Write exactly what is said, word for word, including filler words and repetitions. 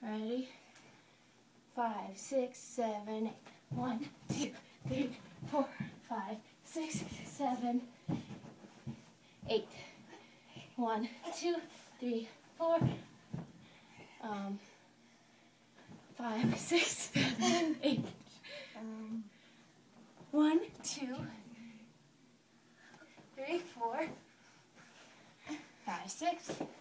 Ready? Five, six, seven, eight. One, two, three, four, five, six, seven, eight. One, two, three, four. Um, five, six, seven, eight. Um, one, two, three, four, five, six.